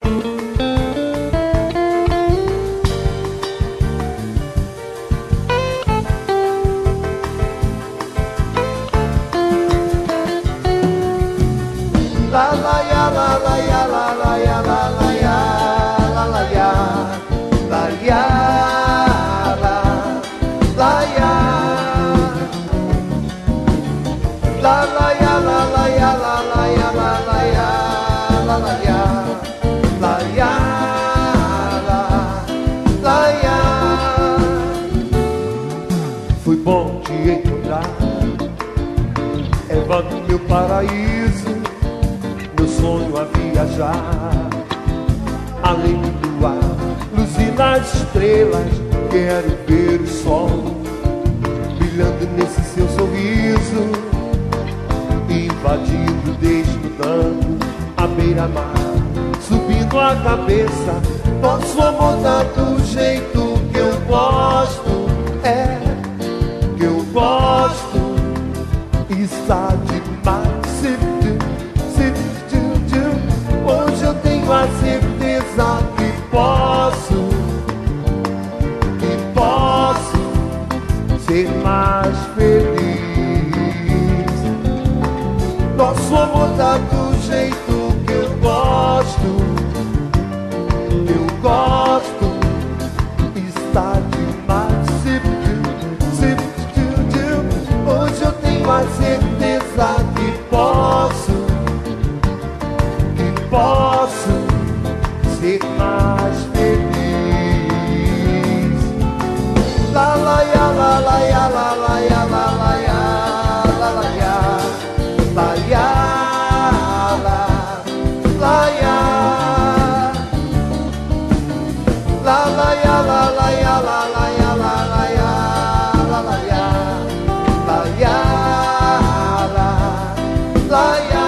La la ya la la ya la la ya la la ya la la ya la ya la ya la la ya la la ya la la ya la la ya la la ya la ya la ya. Foi bom te encontrar, Eva do meu paraíso. Meu sonho a viajar, além do luar, luz e nas estrelas. Quero ver o sol brilhando nesse seu sorriso, invadindo, desnudando a beira-mar, subindo a cabeça. Nosso amor tá do jeito que eu gosto, é que eu gosto. Está demais. Hoje eu tenho a certeza que posso ser mais feliz. Nosso amor tá do jeito que eu gosto, está demais. Hoje eu tenho a certeza que posso ser mais feliz. La la ya la la ya la la ya la la ya la la ya la ya la ya la la ya la la ya la la ya la la ya la la ya la ya la ya.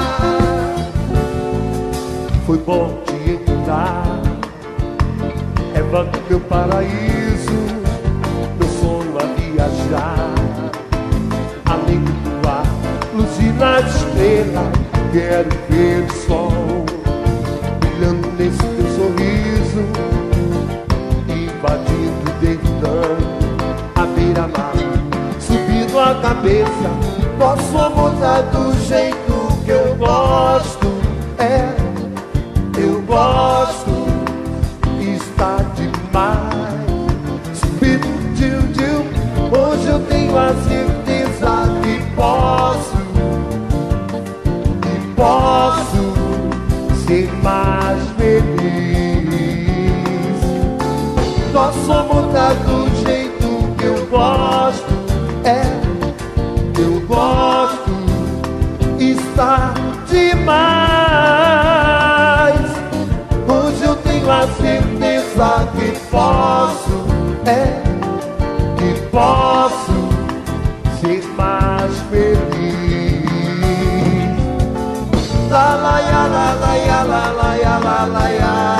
Foi bom te encontrar, Eva do meu paraíso. Meu sonho a viajar, além do luar, luz e nas estrelas. Quero ver o sol brilhando nesse teu sorriso, invadindo, desnudando a beira-mar, subindo a cabeça. Nosso amor tá do jeito que eu gosto, é, eu gosto, está demais. Hoje eu tenho a certeza que posso ser mais feliz. Nosso amor tá do jeito que eu gosto, é, eu gosto, está demais. Hoje eu tenho a certeza que posso, é, que posso ser mais feliz. La la ya la la ya la la ya la la ya.